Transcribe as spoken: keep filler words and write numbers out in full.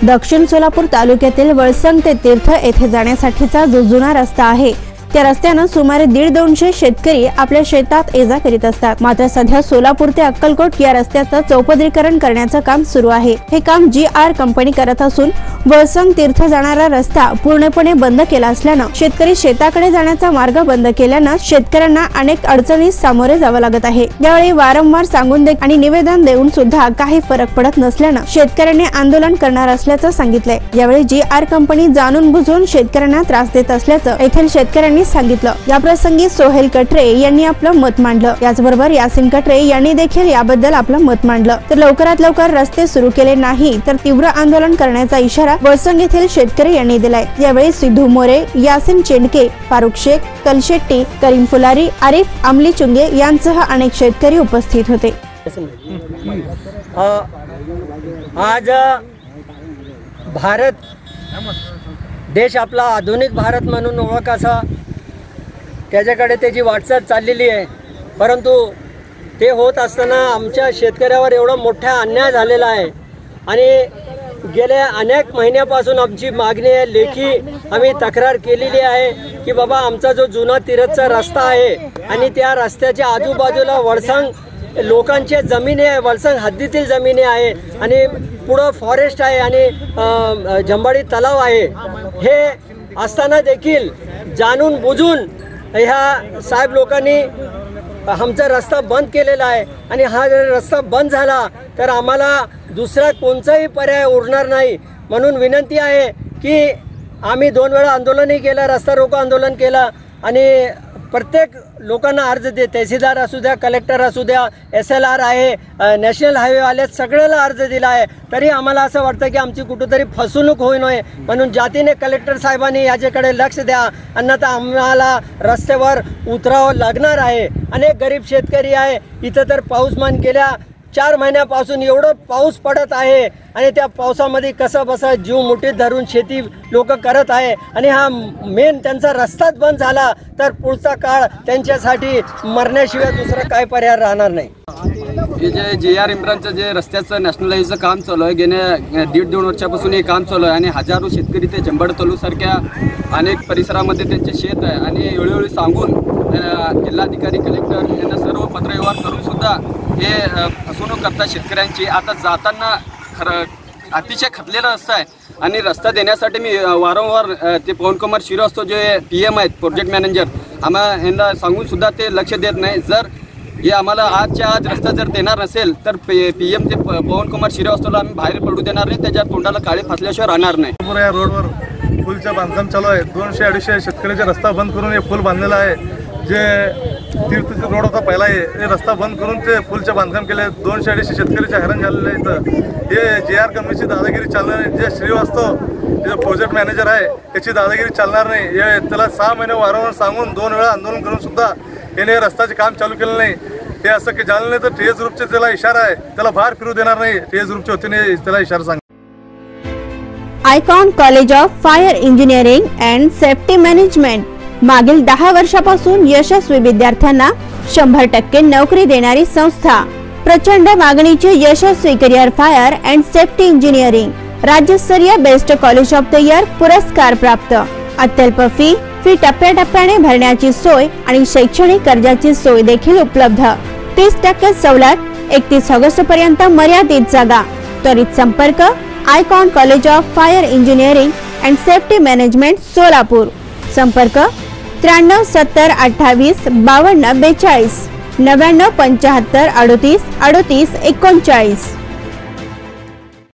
दक्षिण सोलापूर तालुक्यातील वळसंग ते तीर्थ येथे जाण्यासाठीचा जो जुना रस्ता आहे त्या रस्त्याने सुमारे दीड दोनशे शेतकरी आपल्या शेतात ये जा करीत असतात। मात्र सध्या सोलापूर ते अक्कलकोट या रस्त्याचं चौपदरीकरण करण्याचं काम सुरू आहे। हे काम जी आर कंपनी करत असून वळसंग तीर्थ जाणारा रस्ता पूर्णपणे बंद केला असल्याने शेतकरी शेताकडे जाण्याचा मार्ग बंद केल्याने शेतकऱ्यांना अनेक अडचणीस सामोरे जावं लागत आहे। यावेळी वारंवार सांगून दे आणि निवेदन देऊन सुद्धा काही फरक पडत नसल्याने शेतकऱ्यांनी आंदोलन करणार असल्याचं सांगितलंय। यावेळी जी आर कंपनी जाणून बुजून शेतकऱ्यांना त्रास देत असल्याचं येथील शेतकऱ्यांनी सांगितलं। या प्रसंगी सोहेल कटरे यांनी आपलं मत मांडलं। याचबरोबर यासिन कटरे यांनी देखील याबद्दल आपलं मत मांडलं। तर लवकरात लवकर रस्ते सुरू केले नाही तर तीव्र आंदोलन करण्याचा इशारा वळसंग येथील शेतकरी यांनी दिलाय। यावेळी सिद्धू मोरे, यासिन चेंडके, फारुख शेख, कलशेट्टी, करीम फुलारी, आरिफ अमली चुंगे यांसह अनेक शेतकरी उपस्थित होते। आज भारत देश आपला आधुनिक भारत म्हणून ओळखायचा त्याच्याकडे त्याची वाटचाल चाललेली आहे, परंतु ते होत असताना आमच्या शेतकऱ्यावर एवढा मोठा अन्याय झालेला आहे आणि गेल्या अनेक महिन्यापासून आमची मागणी आहे, लेखी आम्ही तक्रार केलेली आहे की बाबा आमचा जो जुना तीर्थचा रस्ता आहे आणि त्या रस्त्याच्या आजूबाजूला वळसंग लोकांच्या जमिनी आहे, वळसंग हद्दीतील जमिनी आहे आणि पुढं फॉरेस्ट आहे आणि जंबाडी तलाव आहे। हे असताना देखील जाणून बुजून ह्या साहेब लोकांनी आमचा रस्ता बंद केलेला आहे आणि हा जर रस्ता बंद झाला तर आम्हाला दुसरा कोणताही पर्याय उरणार नाही। म्हणून विनंती आहे की आम्ही दोन वेळा आंदोलनही केलं, रस्ता रोको आंदोलन केलं आणि प्रत्येक लोकांना अर्ज दे, तहसीलदार असू द्या, कलेक्टर असू द्या, एस एल आर आहे, नॅशनल हायवेवाले सगळ्याला अर्ज दिला आहे, तरी आम्हाला असं वाटतं की आमची कुठेतरी फसवणूक होऊ नये म्हणून जातीने कलेक्टर साहेबांनी याच्याकडे लक्ष द्या, अन्यथा आम्हाला रस्त्यावर उतरावं लागणार आहे। अनेक गरीब शेतकरी आहे, इथं तर पाऊसमान गेल्या चार महिन्यापासून एवढं पाऊस पडत आहे आणि त्या पावसामध्ये कसं बसा जीव मुठीत धरून शेती लोक करत आहे आणि हा मेन त्यांचा रस्ताच बंद झाला तर पुढचा काळ त्यांच्यासाठी मरण्याशिवाय दुसरा काय पर्याय राहणार नाही। हे जे जे आर इम्रानचं जे रस्त्याचं नॅशनल हायवेचं काम चालू आहे, गेल्या दीड दोन वर्षापासून हे काम चालू आहे आणि हजारो शेतकरी ते जंबड तलूसारख्या अनेक परिसरामध्ये त्यांचे शेत आहे आणि वेळोवेळी सांगून जिल्हाधिकारी, कलेक्टर यांना सर्व पत्रव्यवहार करून सुद्धा हे फसवणूक करतात शेतकऱ्यांची। आता जाताना खरं अतिशय खचलेला रस्ता आहे आणि रस्ता देण्यासाठी मी वारंवार ते पवनकुमार श्रीवास्तव जे पी एम आहेत प्रोजेक्ट मॅनेजर, आम्हाला यांना सांगून सुद्धा ते लक्ष देत नाही। जर हे आम्हाला आजच्या आज रस्ता जर देणार नसेल तर पी एम ते पवनकुमार श्रीवास्तवला आम्ही बाहेर पडू देणार नाही, त्याच्या तोंडाला काळे फासल्याशिवाय राहणार नाही। या रोडवर पूलचं बांधकाम चालू आहे, दोनशे अडीचशे शेतकऱ्याचा रस्ता बंद करून हे पूल बांधलेला आहे। जे तीर्थचा रोड होता पहिला हे रस्ता बंद करून ते पूलचं बांधकाम केले, दोनशे अडीचशे शेतकऱ्याचे हैराण झालेले आहे। इथं हे जे आर कंपनीची दादागिरी चालणार नाही, जे श्रीवास्तव जे प्रोजेक्ट मॅनेजर आहे त्याची दादागिरी चालणार नाही। हे त्याला सहा महिने वारंवार सांगून दोन वेळा आंदोलन करून सुद्धा याने रस्त्याचे काम चालू केलं नाही। हे असं की झालं नाही तर टीएस ग्रुपचे त्याला इशारा आहे, त्याला बाहेर फिरू देणार नाही, टीएस ग्रुपच्या वतीने त्याला इशारा सांग। Icon college of fire engineering and safety management मागील दहा वर्षापासून यशस्वी विद्यार्थ्यांना शंभर टक्के नोकरी देणारी संस्था। प्रचंड मागणीचे यशस्वी career fire and safety engineering राज्यस्तरीय best college of the year पुरस्कार प्राप्त। अत्यल्प फी फी टप्प्याटप्प्याने भरण्याची सोय आणि शैक्षणिक कर्जाची सोय देखील उपलब्ध। तीस टक्के सवलत, एकतीस ऑगस्ट पर्यंत मर्यादित जागा। त्वरित संपर्क icon college of fire engineering and safety management Solapur. संपर्क त्र्याण्णव सत्तर अठ्ठावीस बावन्न बेचाळीस, नव्याण्णव पंच्याहत्तर अडतीस अडतीस एकोणचाळीस।